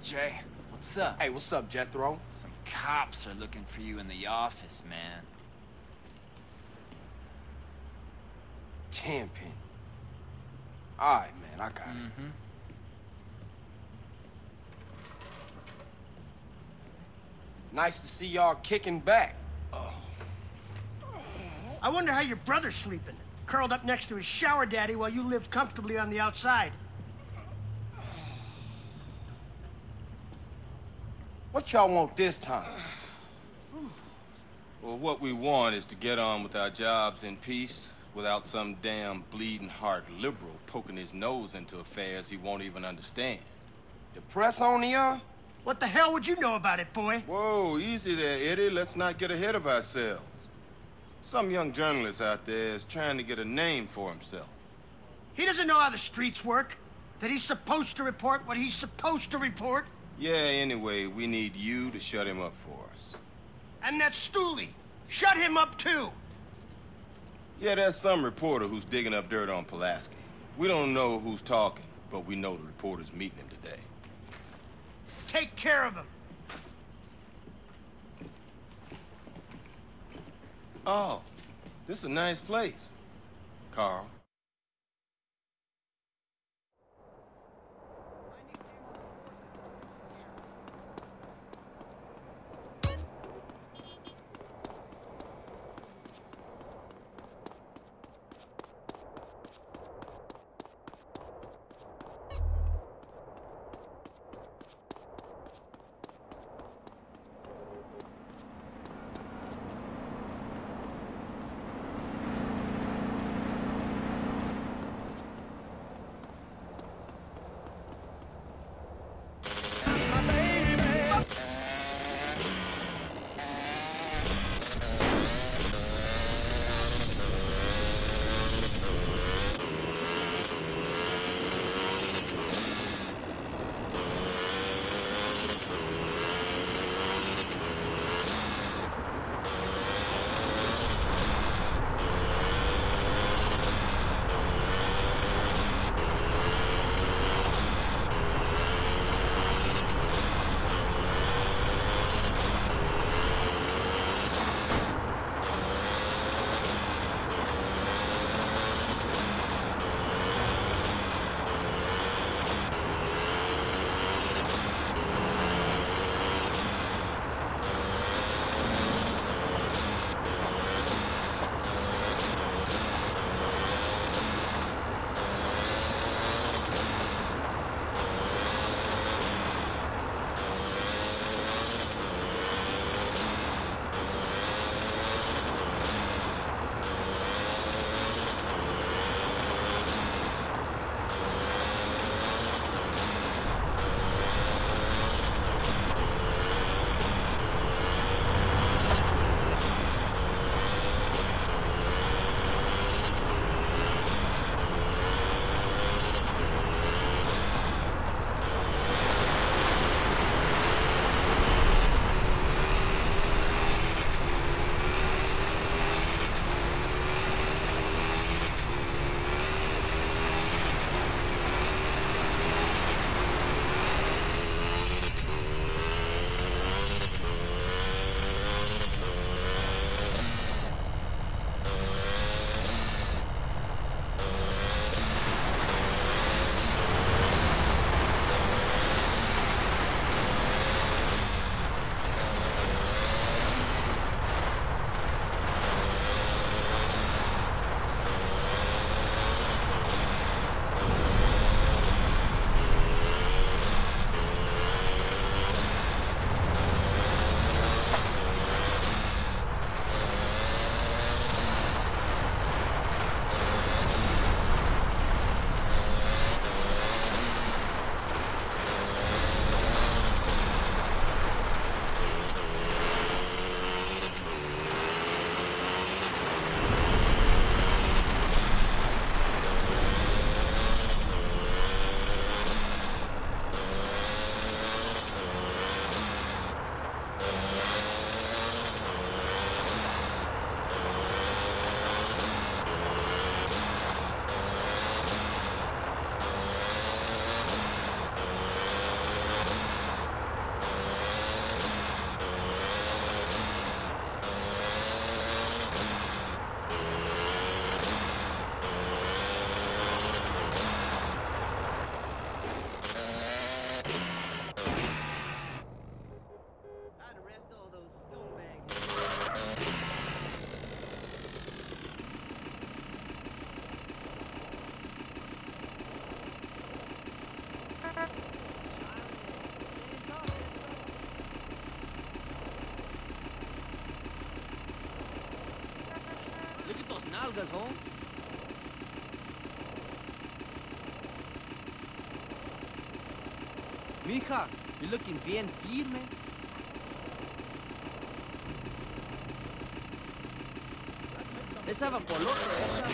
Jay. What's up? Hey, what's up, Jethro? Some cops are looking for you in the office, man. Tenpenny. All right, man, I got it. Nice to see y'all kicking back. I wonder how your brother's sleeping. Curled up next to his shower daddy while you lived comfortably on the outside. What y'all want this time? Well, what we want is to get on with our jobs in peace without some damn bleeding heart liberal poking his nose into affairs he won't even understand. The press on y'all? What the hell would you know about it, boy? Whoa, easy there, Eddie. Let's not get ahead of ourselves. Some young journalist out there is trying to get a name for himself. He doesn't know how the streets work. That he's supposed to report what he's supposed to report. Yeah, anyway, we need you to shut him up for us. And that Stooley. Shut him up, too. Yeah, there's some reporter who's digging up dirt on Pulaski. We don't know who's talking, but we know the reporter's meeting him today. Take care of him. Oh, this is a nice place, Carl. nalgas, Holmes. Mija, you're looking bien firme. Esa vapolote, esa.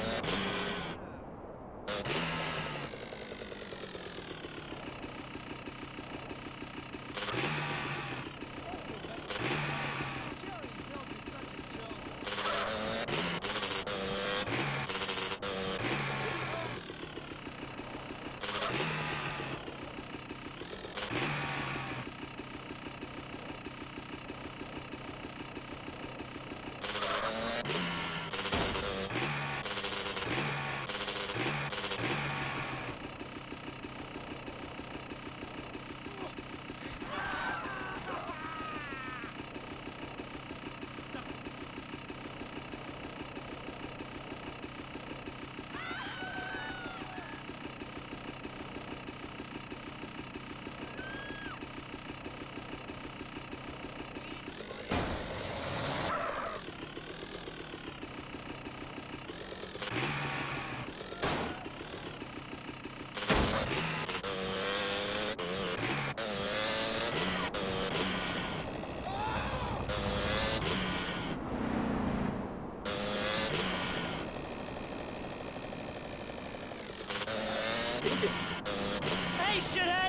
Hey, shithead!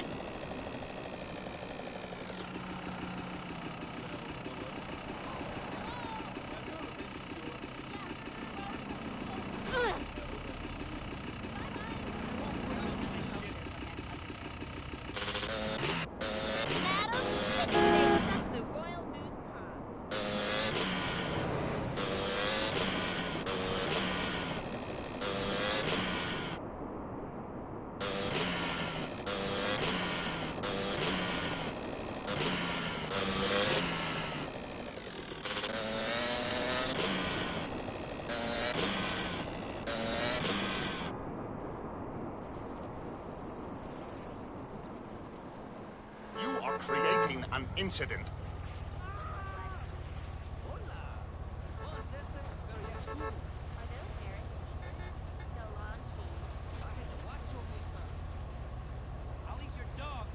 Creating an incident. I'll eat your dog.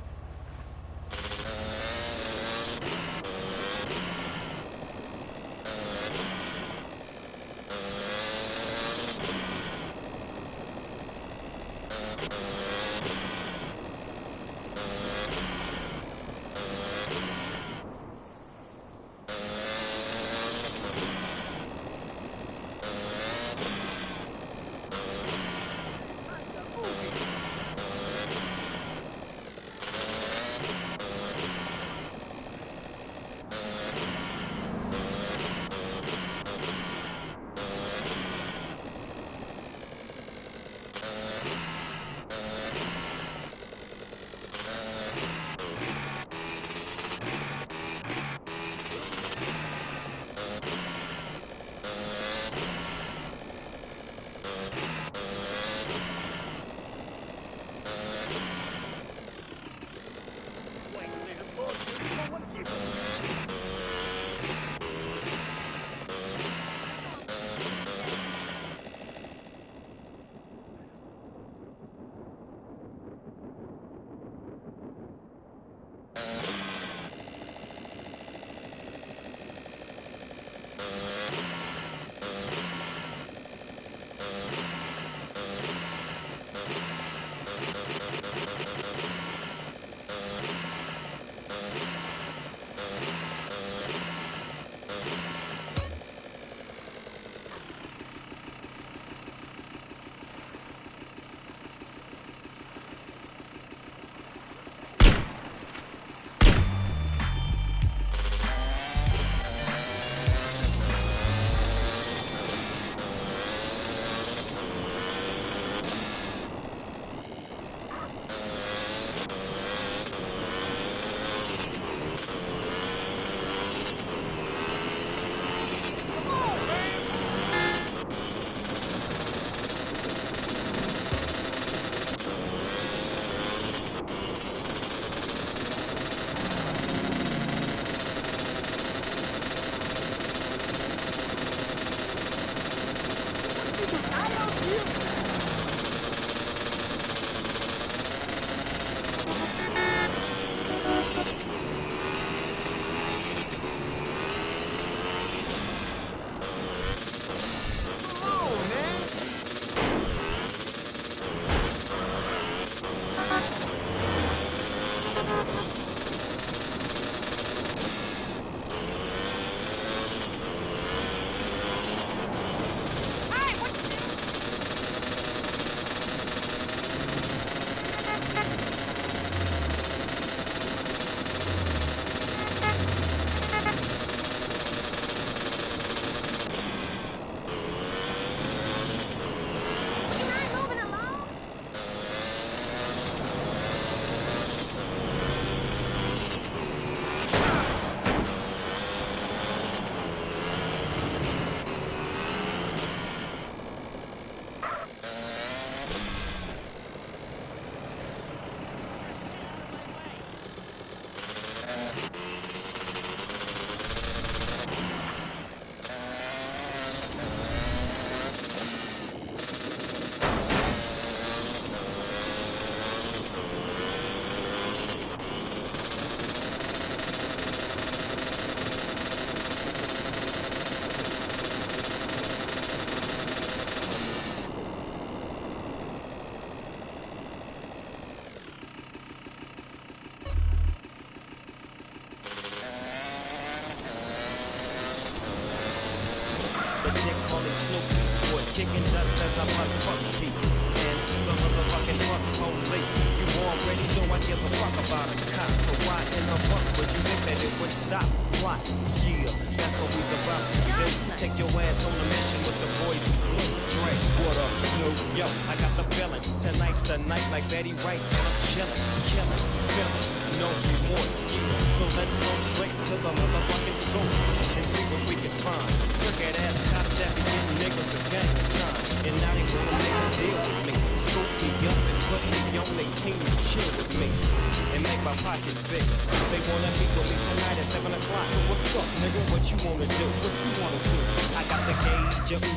Kicking dust as I must fuck peace. And the motherfucking fuck police. You already know I give a fuck about a cop. So why in the fuck would you think that it would stop? Plot, yeah, that's what we's about to do. Take your ass on a mission with the boys who blew. Dre, what up, Snoop? Yo, I got the feeling. Tonight's the night like Betty Wright. And I'm chillin', killin', feelin'. No remorse, yeah. So let's go straight to the motherfucking source and see what we can find. Look at ass cops that be getting niggas a gang time. And now they wanna make a deal with me. Scoop me up and put me on their team and chill with me. And make my pockets big. They wanna meet with me tonight at 7 o'clock. So what's up, nigga? What you wanna do? What you wanna do? I got the gauge, yo.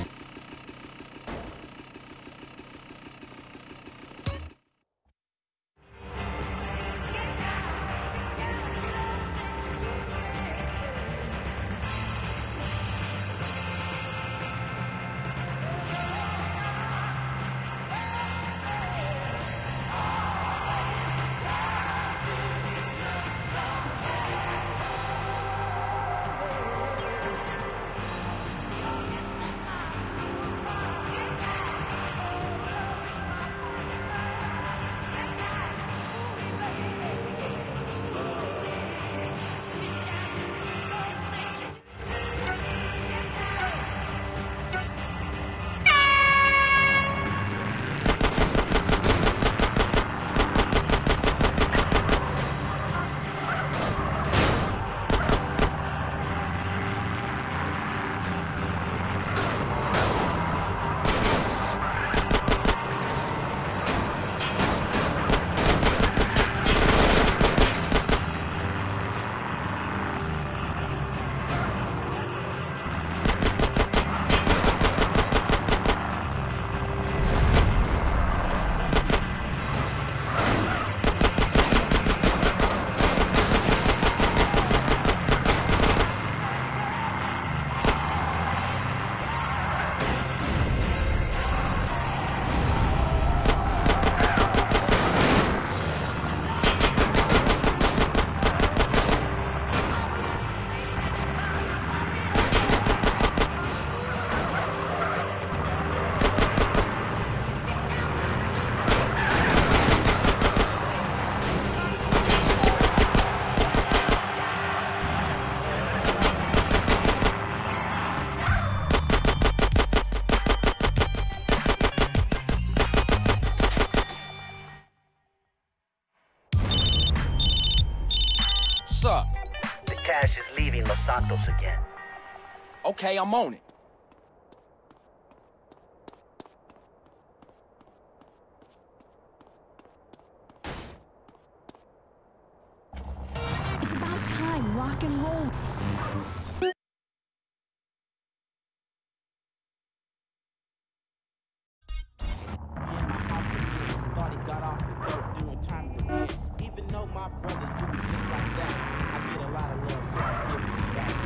Up? The cash is leaving Los Santos again. Okay, I'm on it. It's about time, rock and roll. my brothers do me just like that. I get a lot of love, so I give it back.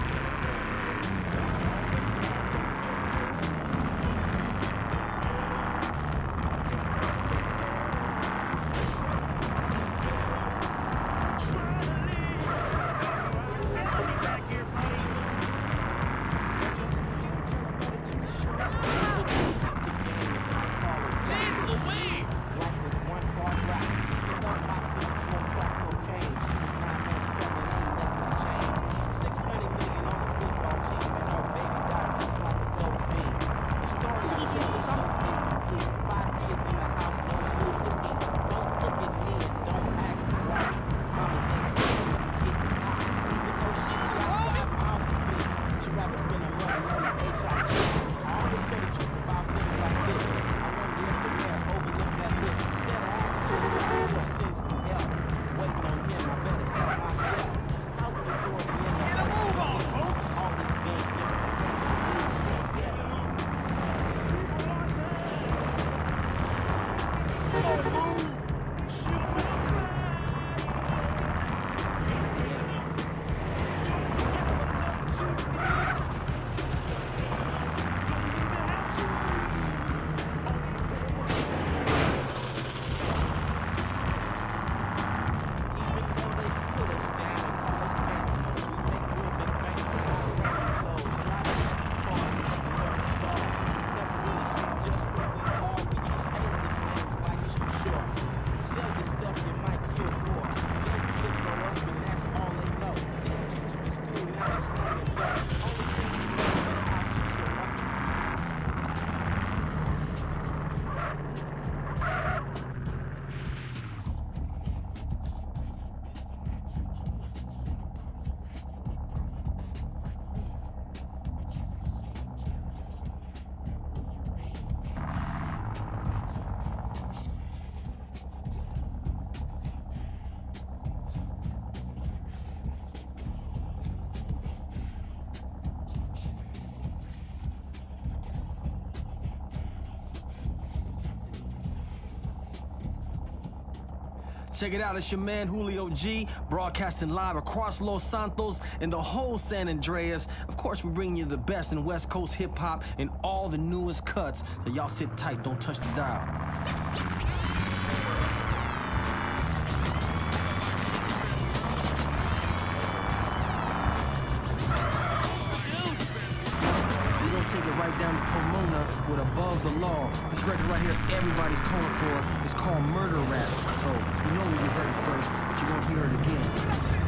Check it out, it's your man Julio G, broadcasting live across Los Santos and the whole San Andreas. Of course, we bring you the best in West Coast hip-hop and all the newest cuts. So y'all sit tight, don't touch the dial. Take it right down to Pomona with Above the Law. This record right here, everybody's calling for. It's called Murder Rap. So you know we heard it first, but you won't hear it again.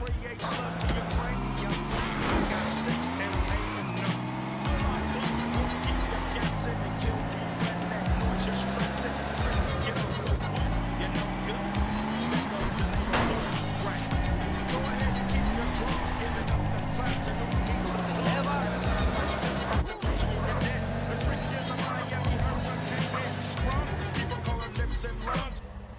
create slug to your cranium. I got 6 and ain't enough. All my books won't keep you guessing and kill you when that noise you're stressing. Trick to get up the what? You know good. Because it ain't a low-key crack. Go ahead and keep your drums, giving up the claps and who needs a lever. At a time like this, rock the cushion, you're dead. The trick is a Miami hurricane man sprung. People call her lips and lungs.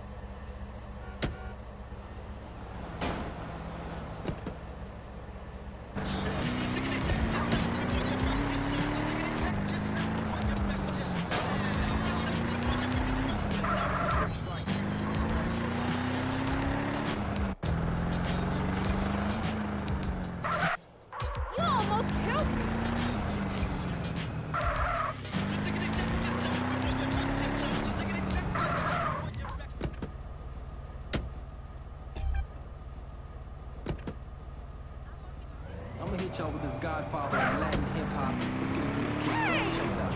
I'm gonna hit y'all with this Godfather of Latin hip hop. Let's get into this kid first. Check it out.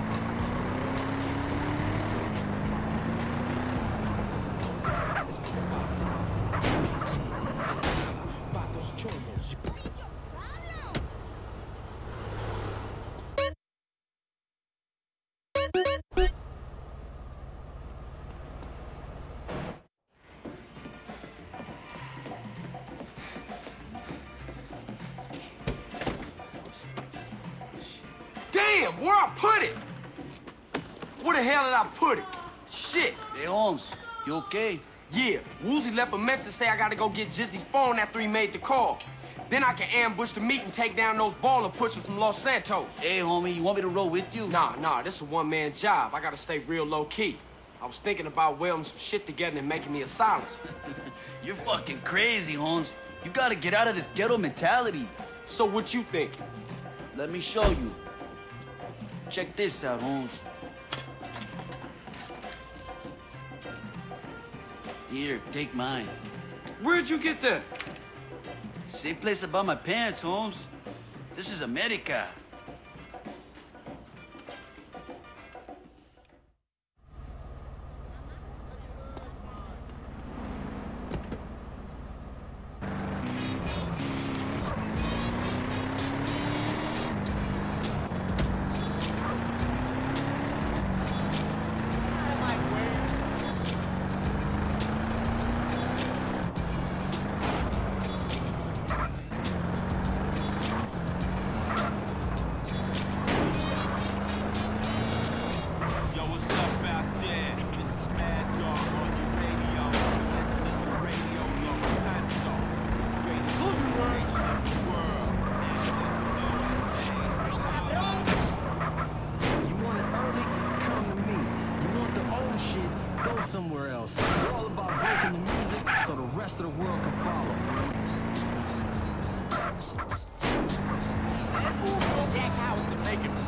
Damn, where I put it? Where the hell did I put it? Shit. Hey, Holmes, you okay? Yeah, Woozy left a message say I gotta go get Jizzy's phone after he made the call. Then I can ambush the meet and take down those baller pushers from Los Santos. Hey, homie, you want me to roll with you? Nah, this a one-man job. I gotta stay real low-key. I was thinking about welding some shit together and making me a silencer. You're fucking crazy, Holmes. You gotta get out of this ghetto mentality. So what you thinking? Let me show you. Check this out, Holmes. Here, take mine. Where'd you get that? Same place I bought my pants, Holmes. This is America. Somewhere else. We're all about breaking the music so the rest of the world can follow. Jack Howard to make it.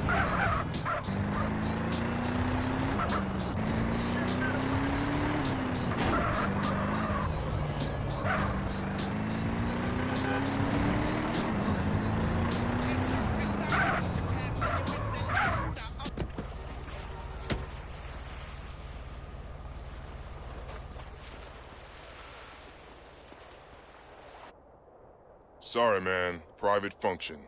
Sorry, man. Private function.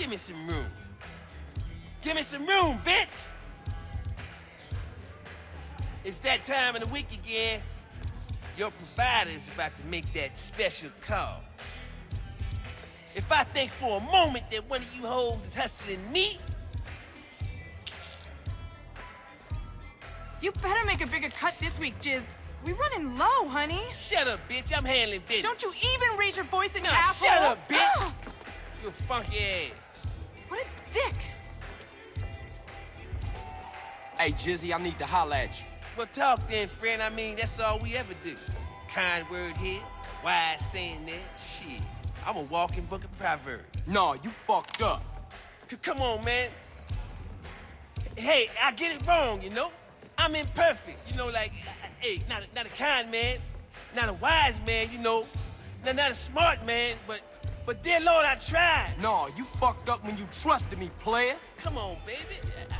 Give me some room. Give me some room, bitch! It's that time of the week again. Your provider is about to make that special call. If I think for a moment that one of you hoes is hustling me... You better make a bigger cut this week, Jizz. We running low, honey. Shut up, bitch. I'm handling business. Don't you even raise your voice at me, No, asshole. shut up, bitch. You funky ass. What a dick. Hey, Jizzy, I need to holler at you. Well, talk then, friend. I mean, that's all we ever do. Kind word here, wise saying there. Shit, I'm a walking book of proverbs. No, you fucked up. Come on, man. Hey, I get it wrong, you know? I'm imperfect, you know, like, hey, not a kind man, not a wise man, you know, not a smart man, but dear Lord, I tried. No, you fucked up when you trusted me, player. Come on, baby.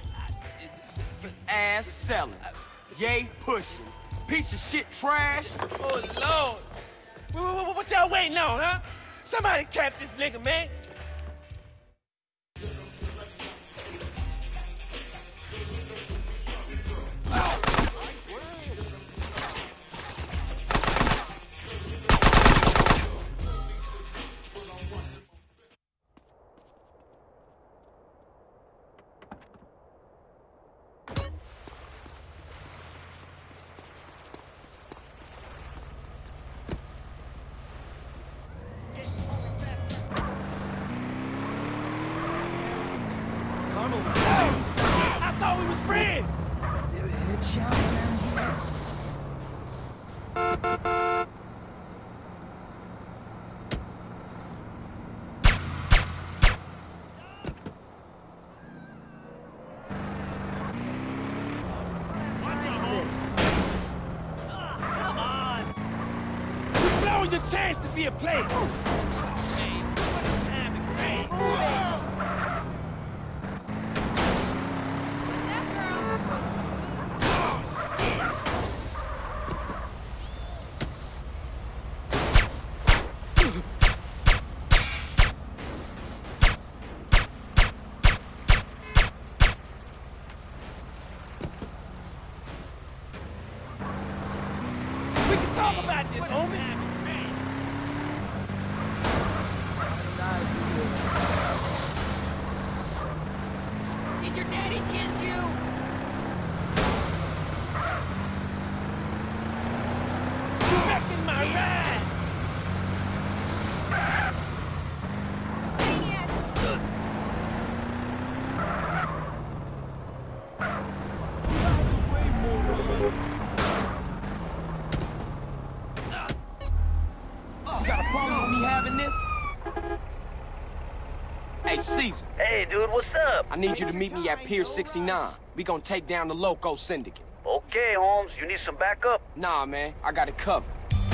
Ass selling, yay pushing, piece of shit trash. Oh, Lord. What y'all waiting on, huh? Somebody cap this nigga, man. I thought we was friends. Is there a headshot around here? Come on. You're blowing your chance to be a player. Hey, what a time to grade. Talk about this, homie. Did your daddy kiss you? You wrecking my ride. Got a problem with me having this? Hey, Cesar. Hey, dude, what's up? I need you to meet me at Pier 69. We gonna take down the Loco Syndicate. Okay, Holmes, you need some backup? Nah, man, I got it covered.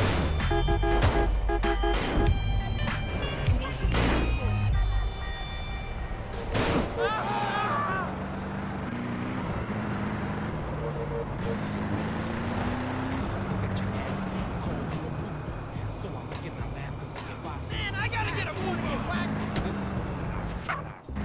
Man, I gotta get a move on, whack. This is what I see.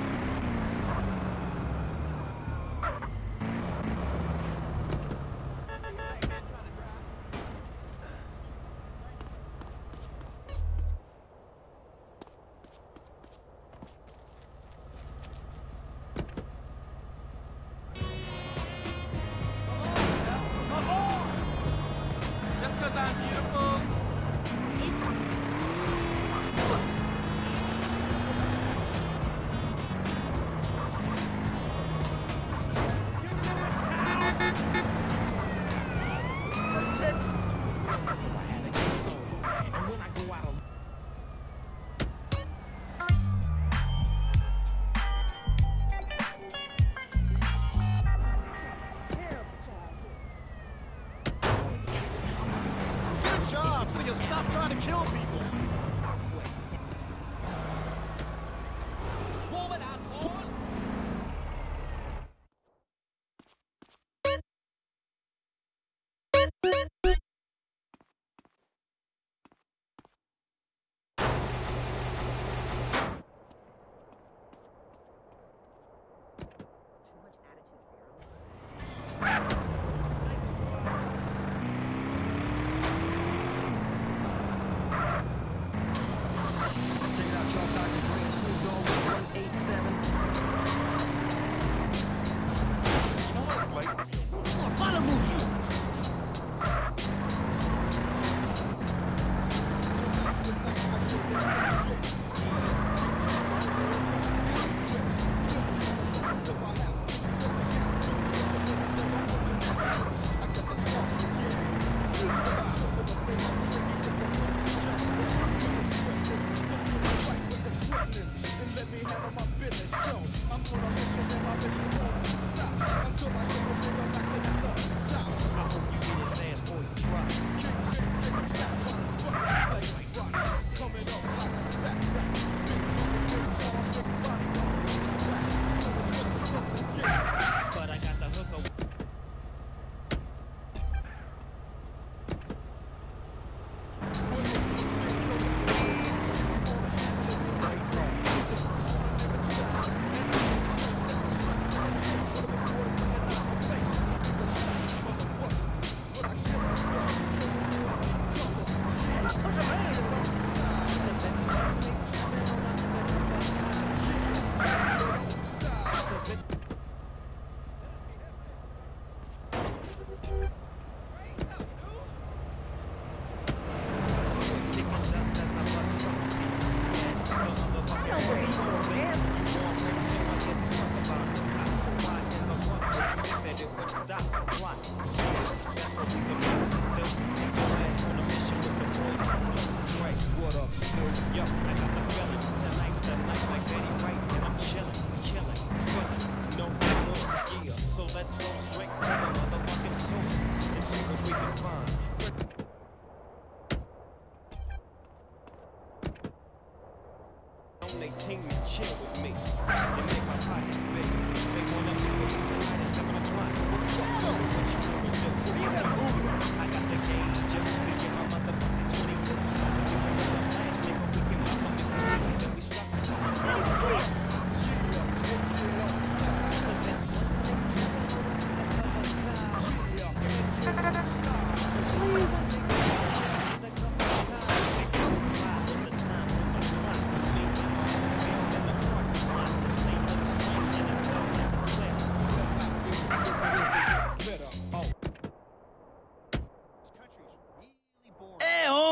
Just 'cause I'm beautiful. So I had to get sold. And when I go out of Good job. Will you stop trying to kill me? Move it out, boy.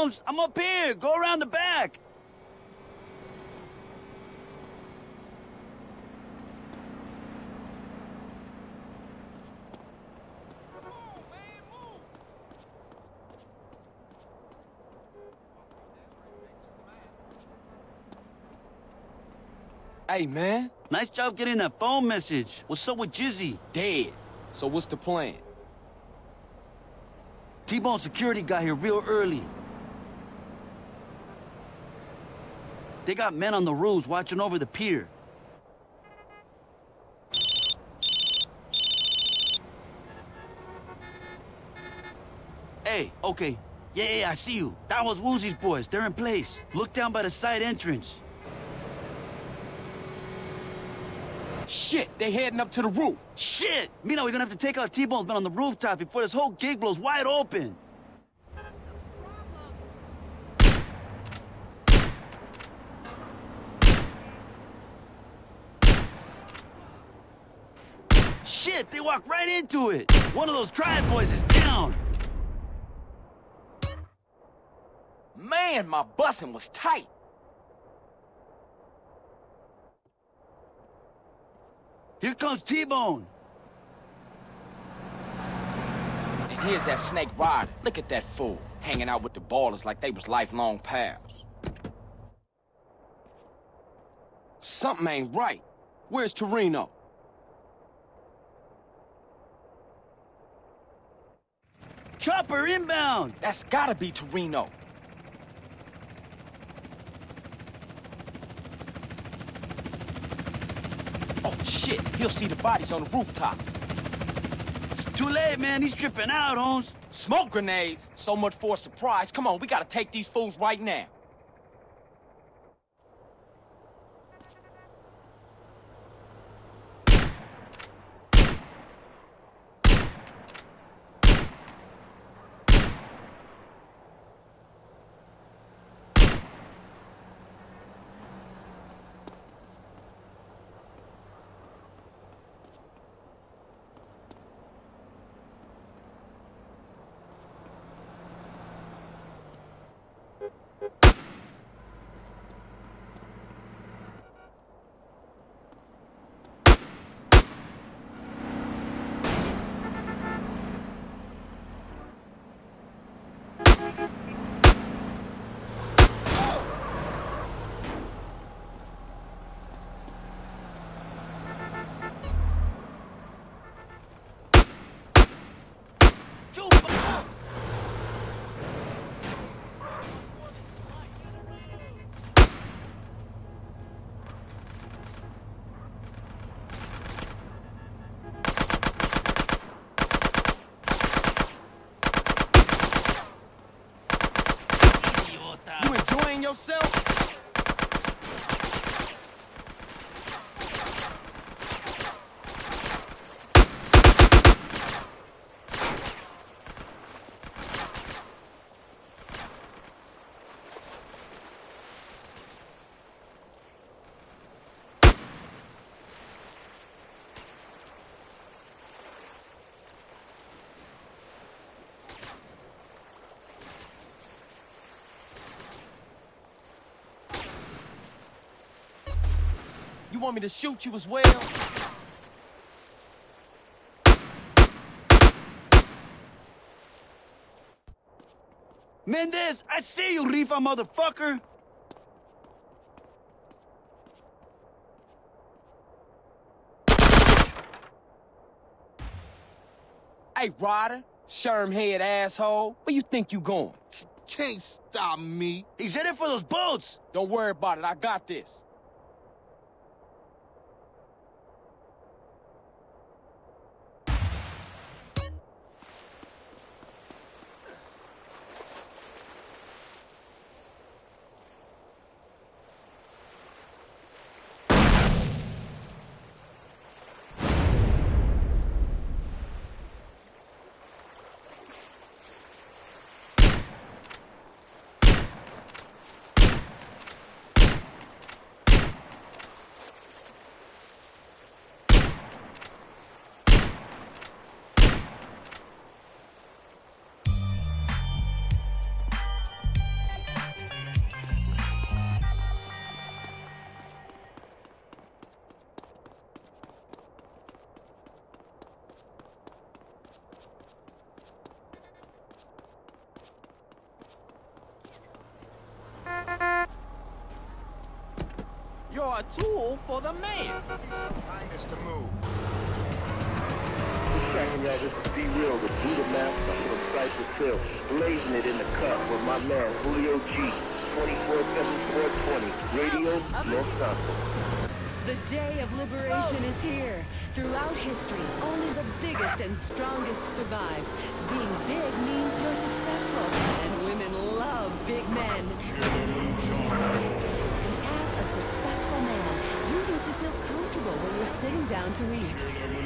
Holmes. I'm up here. Go around the back. Hey, man. Nice job getting that phone message. What's up with Jizzy? Dead. So what's the plan? T-Bone security got here real early. They got men on the roofs watching over the pier. Hey, okay. Yeah, I see you. That was Woozy's boys. They're in place. Look down by the side entrance. Shit, they heading up to the roof. Shit! Mina, we're gonna have to take out T-Bone's men on the rooftop before this whole gig blows wide open. Shit, they walked right into it. One of those Triad boys is down. Man, my busing was tight. Here comes T-Bone. And here's that snake rider. Look at that fool. Hanging out with the ballers like they was lifelong pals. Something ain't right. Where's Torino? Chopper inbound. That's gotta be Torino. Oh, shit. He'll see the bodies on the rooftops. It's too late, man. He's tripping out, Holmes. Smoke grenades? So much for a surprise. Come on, we gotta take these fools right now. You enjoying yourself? You want me to shoot you as well? Mendez, I see you, Rifa motherfucker! Hey, Ryder, sherm-head asshole, where you think you going? Can't stop me. He's headed for those boats! Don't worry about it, I got this. You're a tool for the man. Kindness to move. Tracking y'all, this is Be Real, the Buddha Master from Cypress Hill, blazing it in the cup with my man Julio G, 24/7/420, Radio Los Santos. The day of liberation is here. Throughout history, only the biggest and strongest survive. Being big means you're successful, and women love big men. And as a successful man, you need to feel comfortable when you're sitting down to eat.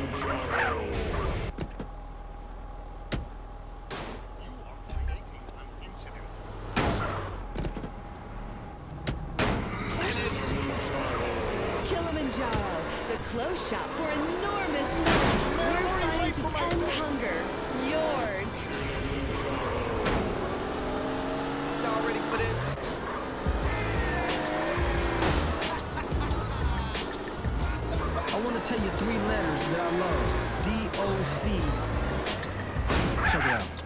Close shop for enormous lunch. We're fighting to end hunger. Yours. Y'all ready for this? I want to tell you 3 letters that I love. D-O-C. Check it out.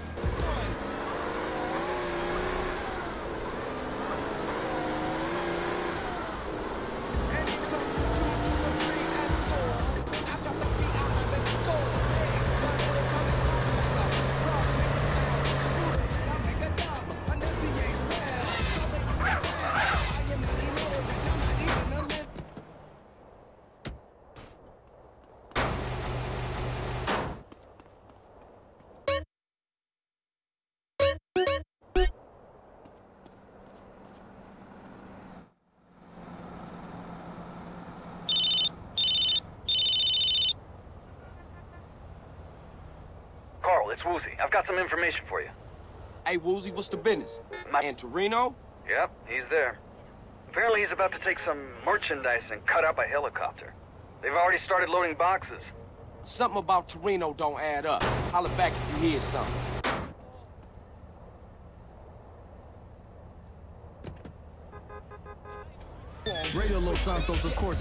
It's Woozy. I've got some information for you. Hey, Woozy, what's the business? And Torino? Yep, he's there. Apparently he's about to take some merchandise and cut up a helicopter. They've already started loading boxes. Something about Torino don't add up. Holler back if you hear something. Radio Los Santos, of course.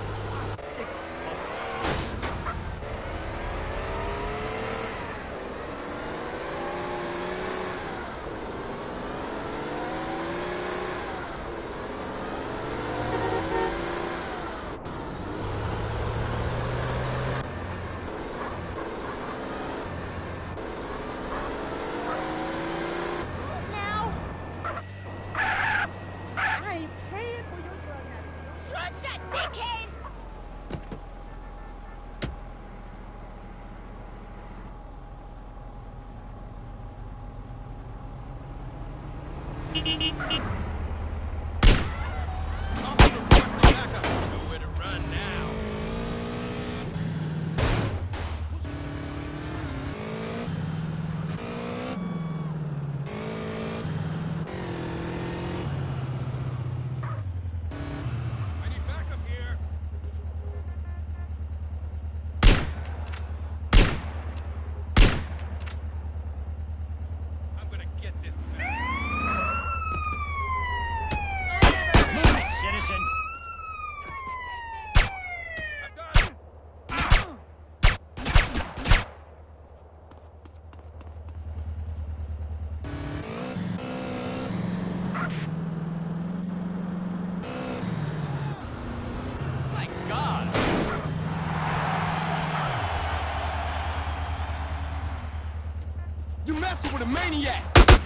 You messing with a maniac!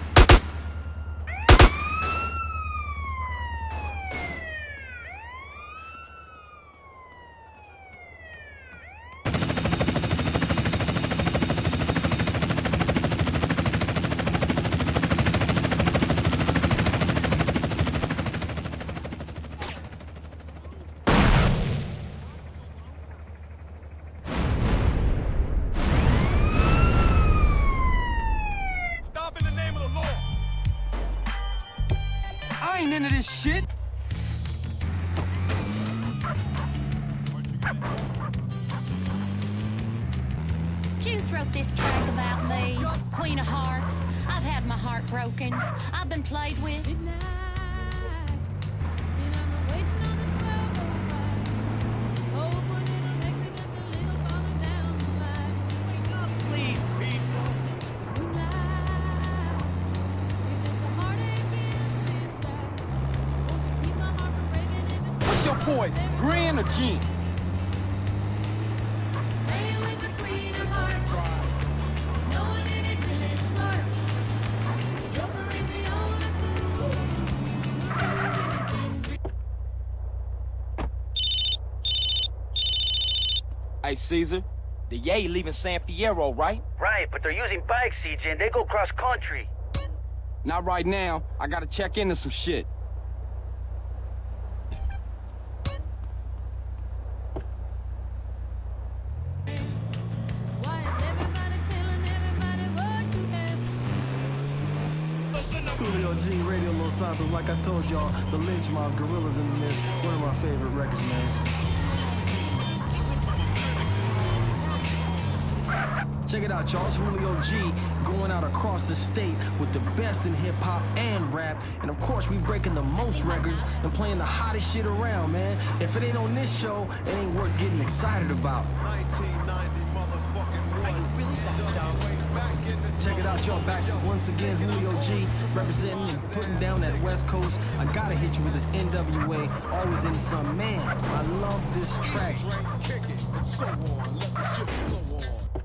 I ain't into this shit. Juice wrote this track about me, Queen of Hearts. I've had my heart broken. I've been played with. What's your poison, grin or gin? Hey, Cesar, the Yay leaving San Fierro, right? Right, but they're using bikes, CJ, and they go cross-country. Not right now. I gotta check into some shit. Julio G, Radio Los Santos, like I told y'all, the Lynch Mob, Gorillas in the Mist, one of my favorite records, man. Check it out, y'all. It's Julio G going out across the state with the best in hip-hop and rap. And of course, we breaking the most records and playing the hottest shit around, man. If it ain't on this show, it ain't worth getting excited about. 1990 motherfucking one. Check it out, y'all. Back once again, Julio G representing and putting down that West Coast. I gotta hit you with this NWA, always in some man. I love this track. Kick it and so on. Let the shit flow on.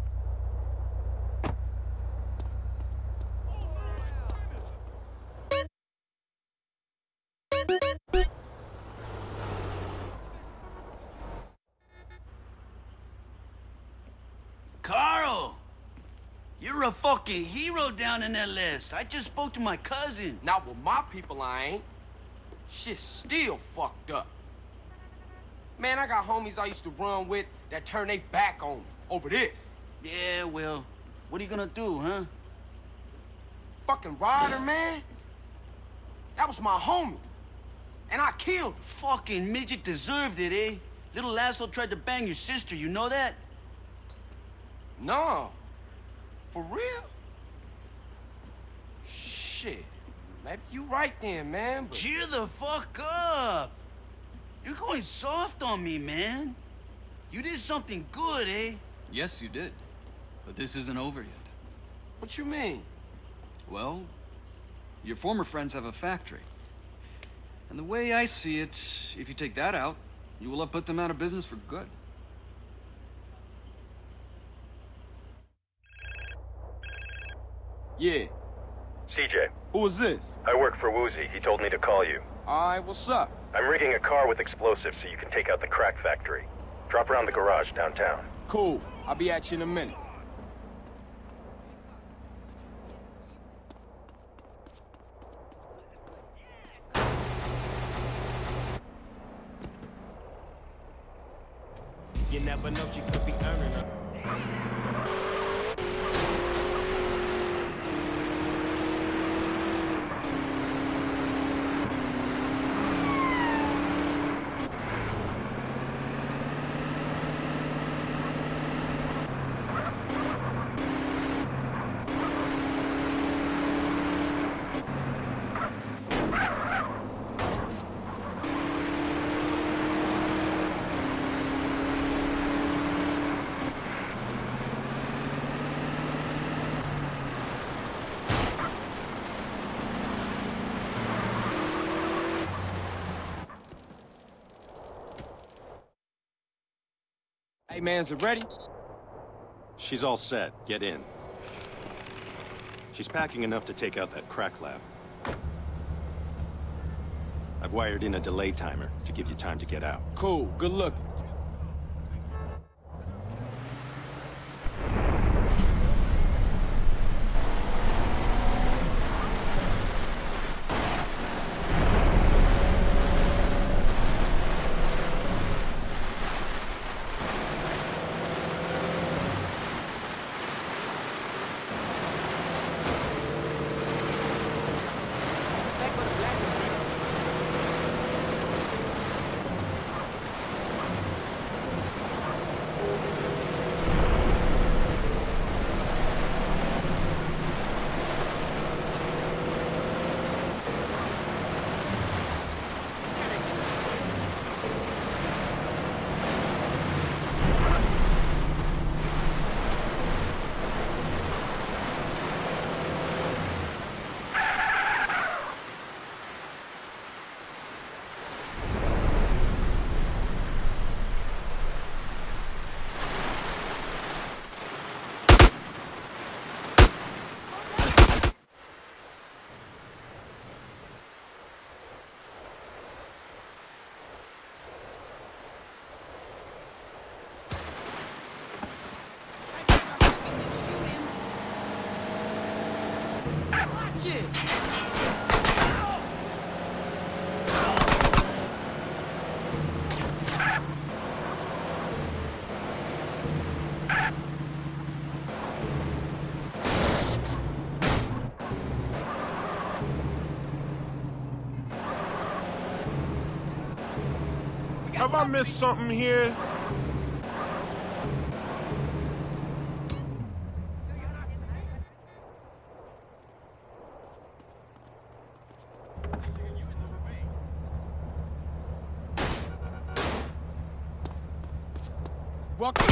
Carl! You're a fucking hero down in LS. I just spoke to my cousin. Not with my people, I ain't. Shit's still fucked up. Man, I got homies I used to run with that turn their back on me over this. Yeah, well, what are you gonna do, huh? Fucking Ryder, man. That was my homie. And I killed him. Fucking midget deserved it, eh? Little asshole tried to bang your sister, you know that? No. For real? Shit. Maybe you right then, man, but... Cheer the fuck up! You're going soft on me, man. You did something good, eh? Yes, you did. But this isn't over yet. What you mean? Well, your former friends have a factory. And the way I see it, if you take that out, you will have put them out of business for good. Yeah. CJ. Who is this? I work for Woozy. He told me to call you. Alright, what's up? I'm rigging a car with explosives so you can take out the crack factory. Drop around the garage downtown. Cool. I'll be at you in a minute. You never know, she could be earning her. Hey, man, is it ready? She's all set. Get in. She's packing enough to take out that crack lab. I've wired in a delay timer to give you time to get out. Cool. Good luck. Watch it! Have I missed something here? Welcome.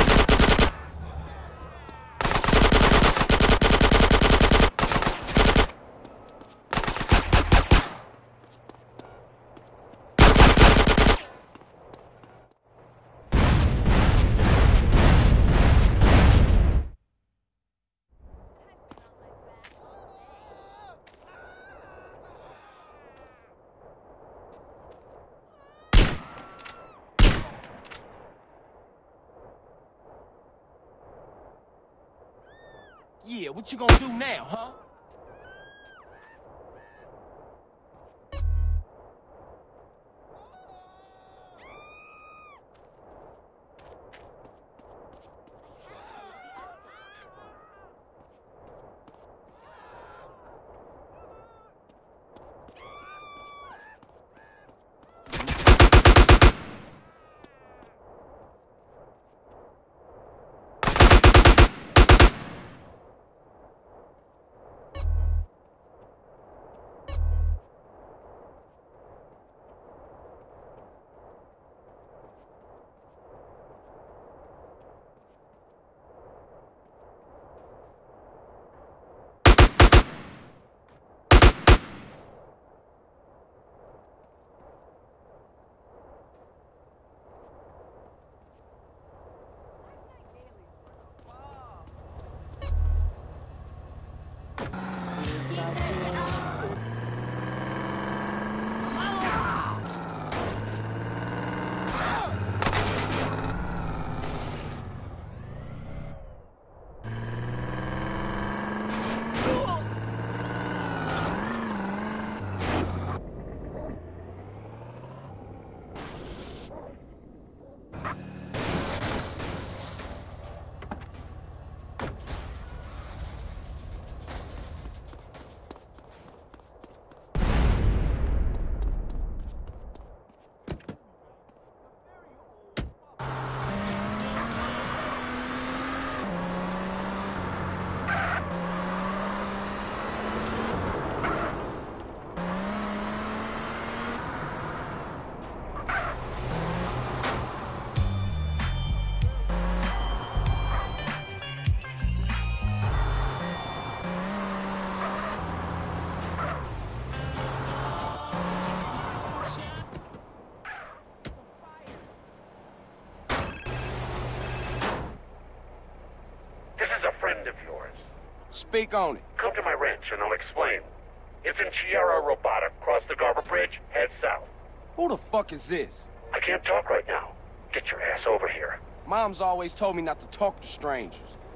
Yeah, what you gonna do now, huh? Speak on it. Come to my ranch and I'll explain. It's in Sierra Robotic. Cross the Garber Bridge, head south. Who the fuck is this? I can't talk right now. Get your ass over here. Mom's always told me not to talk to strangers.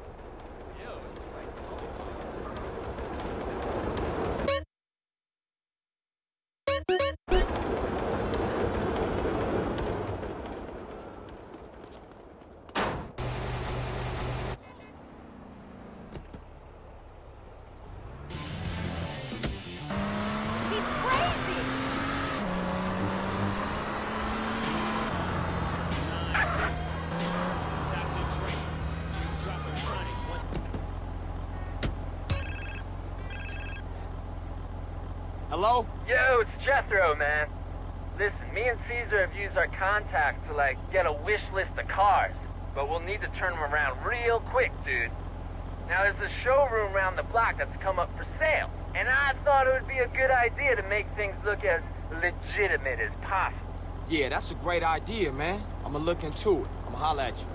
Hello? Yo, it's Jethro, man. Listen, me and Cesar have used our contacts to, get a wish list of cars. But we'll need to turn them around real quick, dude. Now, there's a showroom around the block that's come up for sale. And I thought it would be a good idea to make things look as legitimate as possible. Yeah, that's a great idea, man. I'ma look into it. I'ma holler at you.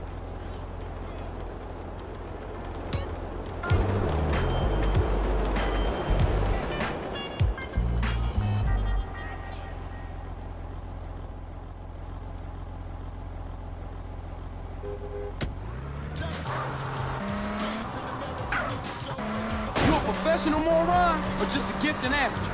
professional moron or just a gifted amateur?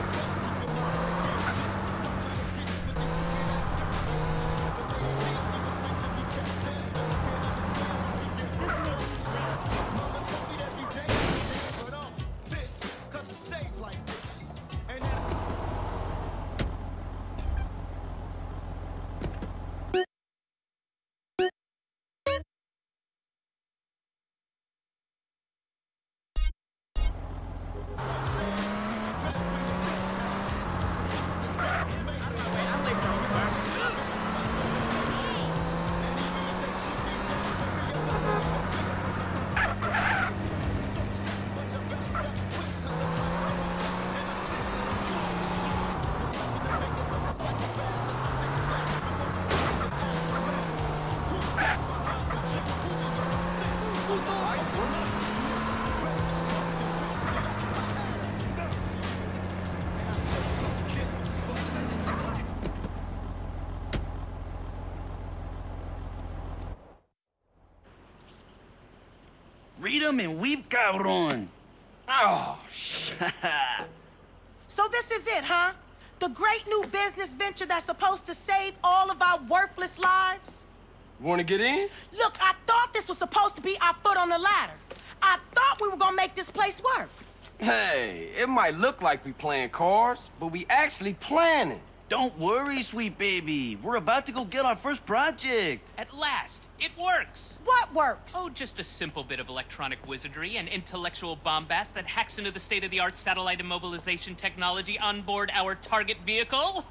Read 'em and weep, cabron. Oh, shit. So this is it, huh? The great new business venture that's supposed to save all of our worthless lives? Want to get in? Look, I thought this was supposed to be our foot on the ladder. I thought we were gonna make this place work. Hey, it might look like we playing cards, but we actually planning. Don't worry, sweet baby. We're about to go get our first project. At last, it works. What works? Oh, just a simple bit of electronic wizardry and intellectual bombast that hacks into the state-of-the-art satellite immobilization technology on board our target vehicle.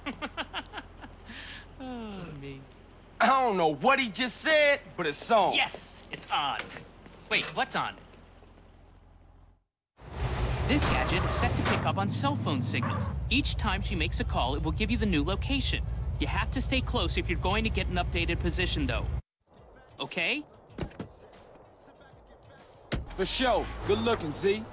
Oh, me. I don't know what he just said, but it's on. Yes, it's on. Wait, what's on? This gadget is set to pick up on cell phone signals. Each time she makes a call, it will give you the new location. You have to stay close if you're going to get an updated position, though. Okay? For sure. Good looking, Z.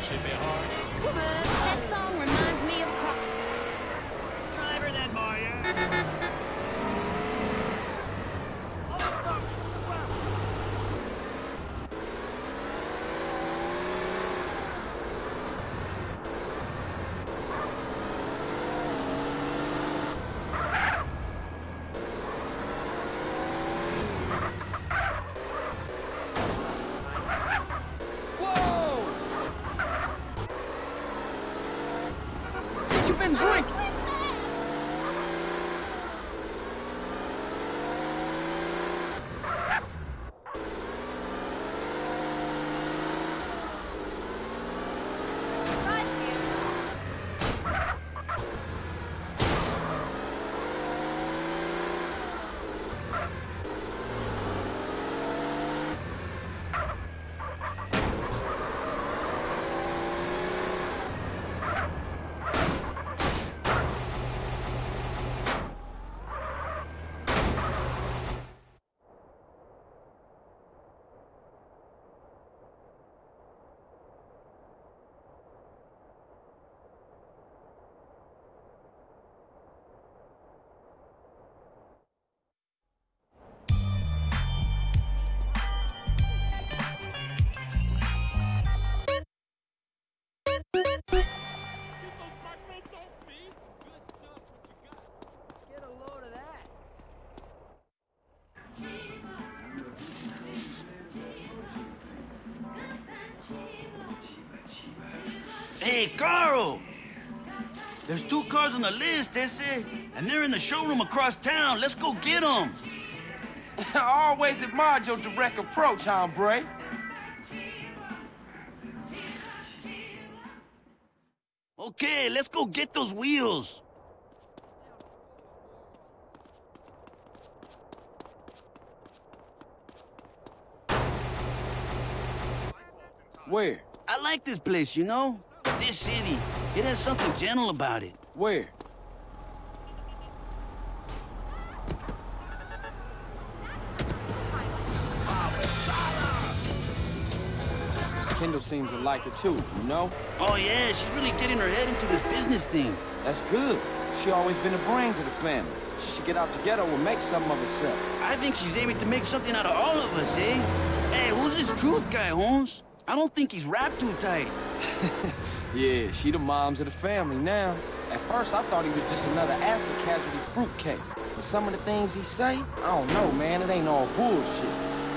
That song reminds me of Driver that boy, yeah. Drink. Hey, Carl! There's 2 cars on the list, they say, and they're in the showroom across town. Let's go get them. I always admired your direct approach, hombre. Okay, let's go get those wheels. Where? I like this place, you know? This city, it has something gentle about it. Where? Kendl seems to like it too, you know? Oh yeah, she's really getting her head into this business thing. That's good. She always been the brains of the family. She should get out the ghetto and make something of herself. I think she's aiming to make something out of all of us, eh? Hey, who's this Truth guy, Holmes? I don't think he's wrapped too tight. Yeah, she the moms of the family now. At first, I thought he was just another acid casualty fruitcake. But some of the things he say, I don't know, man. It ain't all bullshit.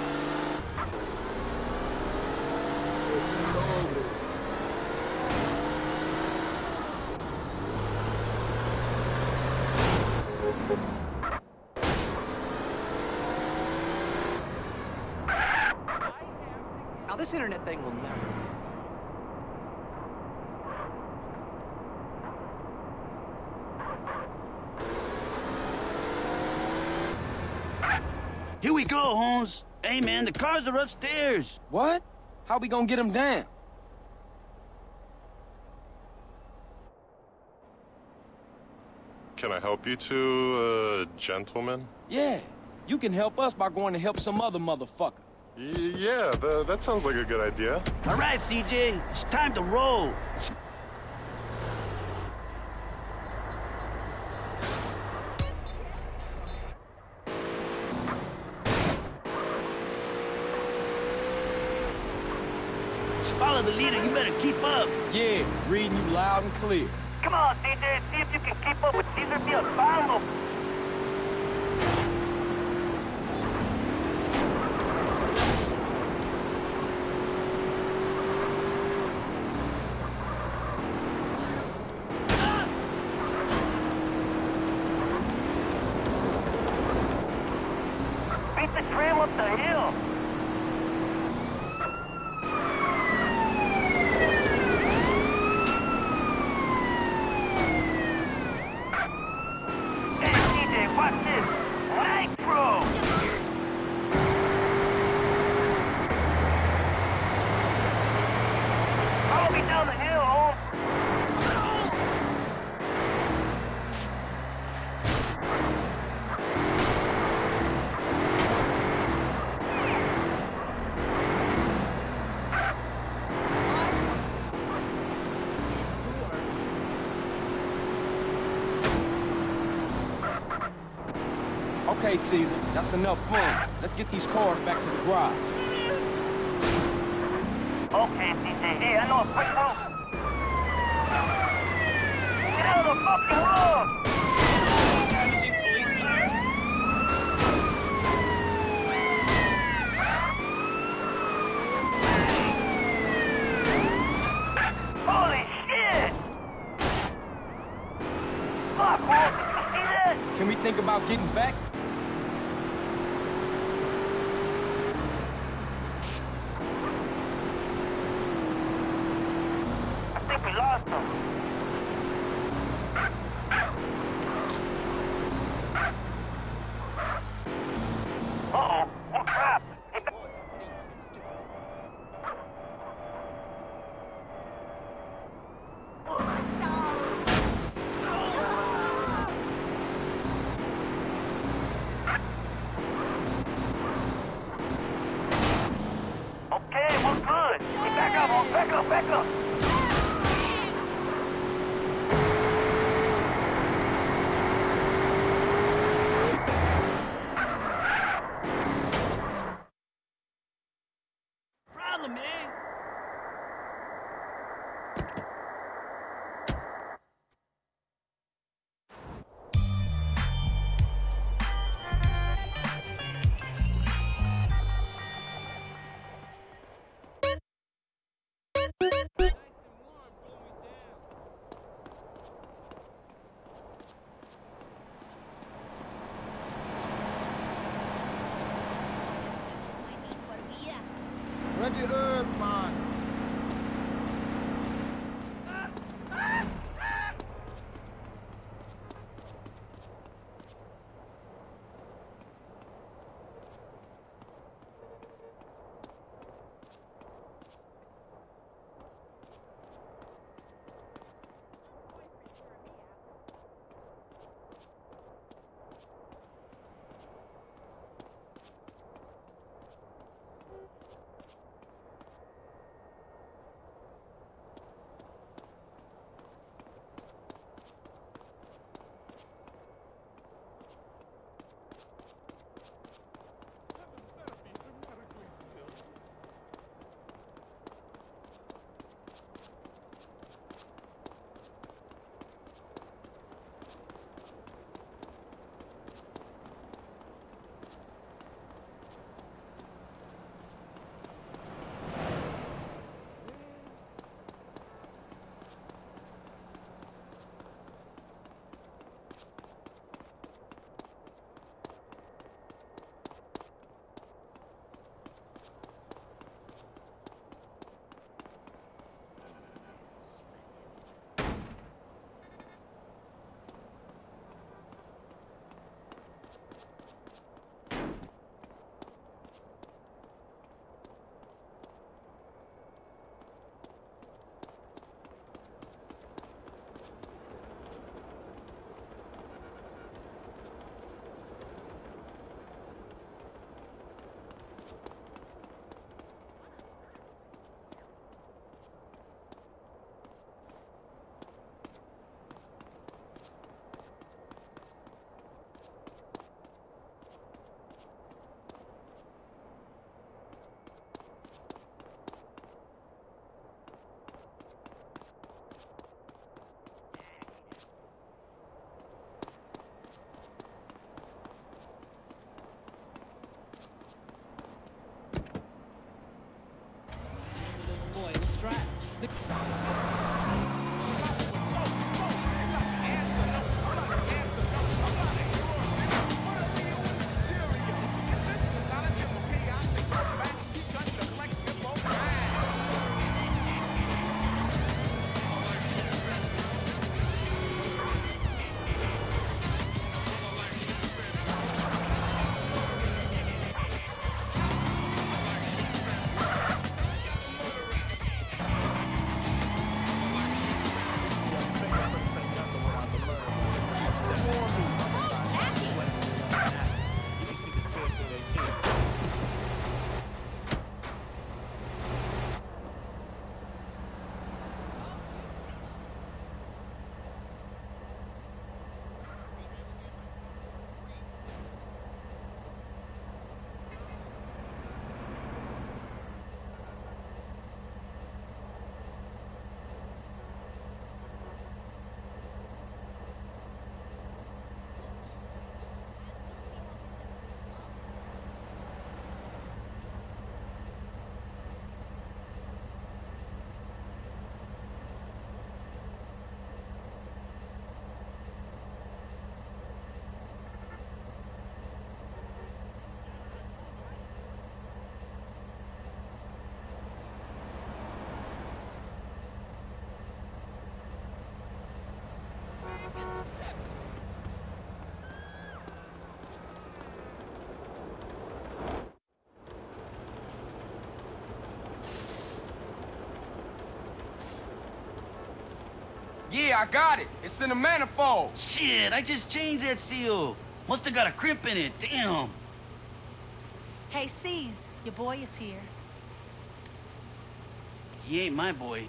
Now, this internet thing will never... Here we go, Holmes. Hey, man, the cars are upstairs. What? How we gonna get them down? Can I help you two, gentlemen? Yeah, you can help us by going to help some other motherfucker. Yeah, that sounds like a good idea. All right, CJ, it's time to roll. Follow the leader, you better keep up. Yeah, reading you loud and clear. Come on, CJ, see if you can keep up with Cesar and Kendl. Beat the tram up the hill. Okay, Cesar, that's enough fun. Let's get these cars back to the garage. Okay, CJ, hey, I know a quick route. Get out of the fucking road! Damaging police cars? Holy shit! Fuck, Walt, did you see that? Can we think about getting back? I think we lost him. Uh-oh, we're trapped. Okay, we're good. Hey, back up, Walt. Back up, back up. Problem, man. Ready herb, man. Boy, was strapped. Yeah, I got it. It's in the manifold. Shit, I just changed that seal. Must have got a crimp in it, damn. Hey, C's, your boy is here. He ain't my boy.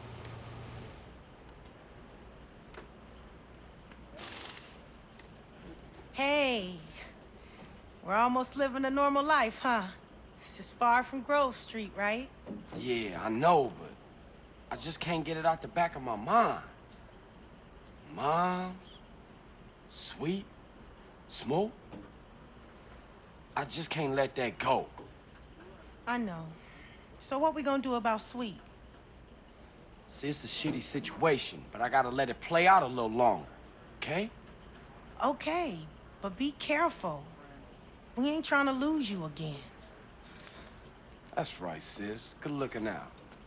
Hey, we're almost living a normal life, huh? This is far from Grove Street, right? Yeah, I know, but I just can't get it out the back of my mind. Moms, sweet, smoke. I just can't let that go. I know. So what we gonna do about Sweet? See, it's a shitty situation, but I gotta let it play out a little longer, okay? Okay, but be careful. We ain't trying to lose you again. That's right, sis. Good looking out.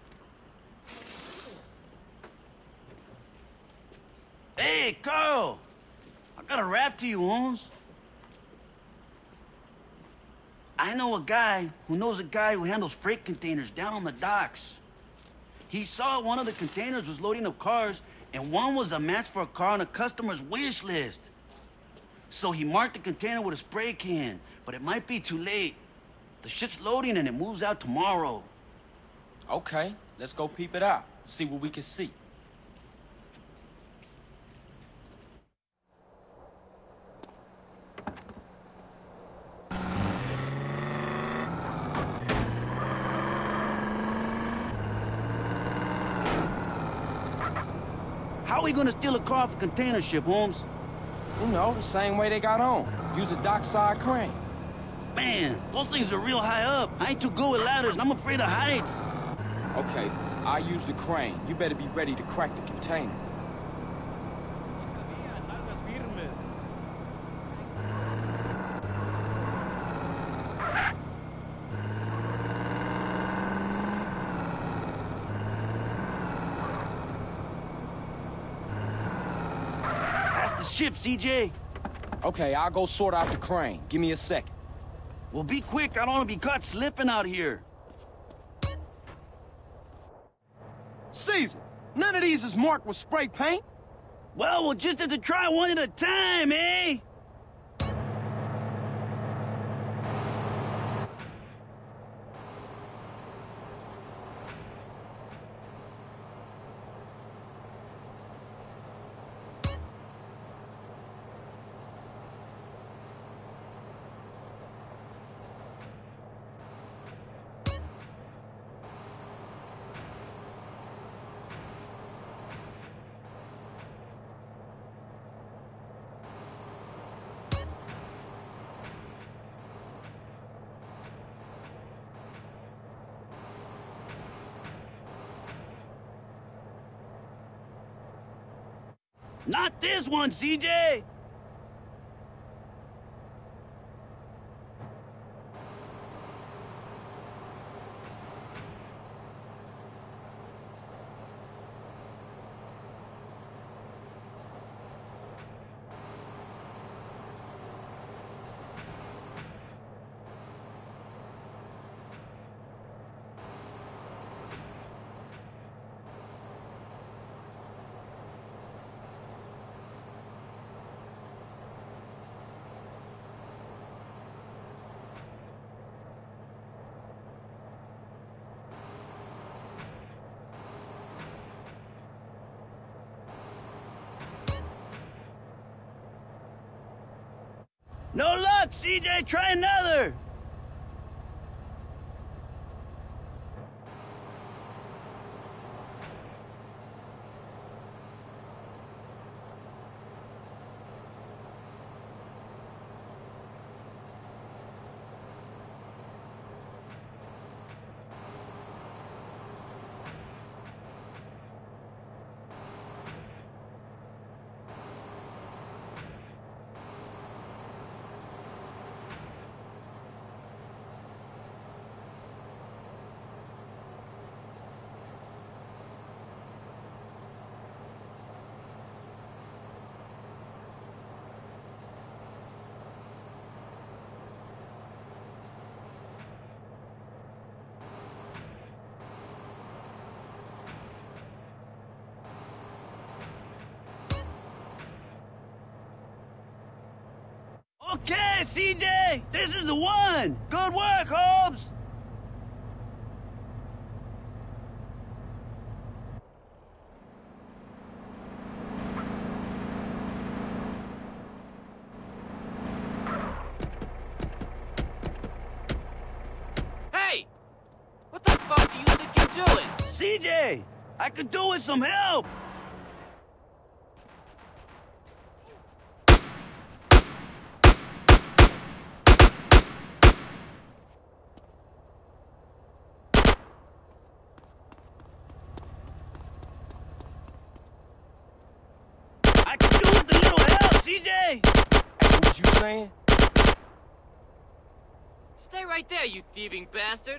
Hey, Carl! I got a rap to you, Holmes. I know a guy who knows a guy who handles freight containers down on the docks. He saw one of the containers was loading up cars, and one was a match for a car on a customer's wish list. So he marked the container with a spray can, but it might be too late. The ship's loading and it moves out tomorrow. Okay, let's go peep it out. See what we can see. How are we gonna steal a car off a container ship, Holmes? You know, the same way they got on. Use a dockside crane. Man, those things are real high up. I ain't too good with ladders, and I'm afraid of heights. Okay, I'll use the crane. You better be ready to crack the container. That's the ship, CJ. Okay, I'll go sort out the crane. Give me a second. Well, be quick. I don't want to be caught slipping out here. Cesar, none of these is marked with spray paint. Well, we'll just have to try one at a time, eh? Not this one, CJ! No luck, CJ! Try another! Okay, CJ, this is the one. Good work, Holmes. Hey! What the fuck do you think you're doing? CJ, I could do with some help. I could do with a little help, CJ. Hey, what you saying? Stay right there, you thieving bastard.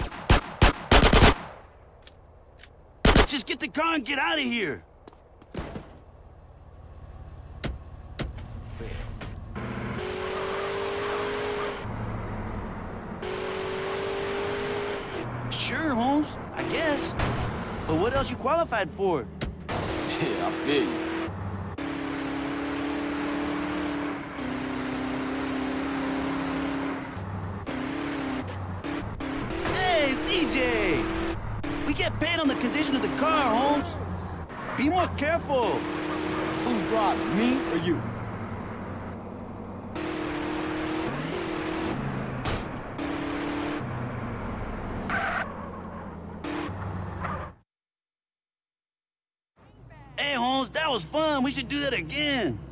Let's just get the car and get out of here. Sure, Holmes, I guess. But what else you qualified for? Yeah, I feel you. Hey, CJ! We get paid on the condition of the car, Holmes. Be more careful. Who's driving, me or you? Hey, Holmes, that was fun. We should do that again.